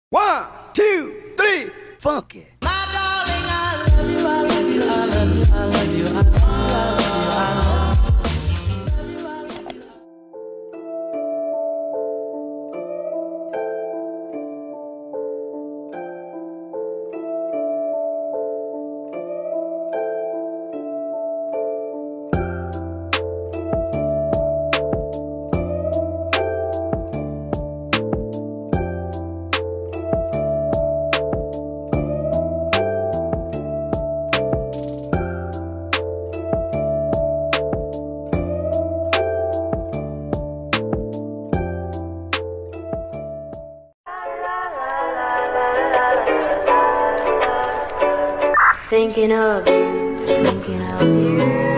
1, 2, 3, funk it. My darling, I love you, I love you, I love you, I love you, I love you, I love you, I love you. Thinking of you, thinking of you.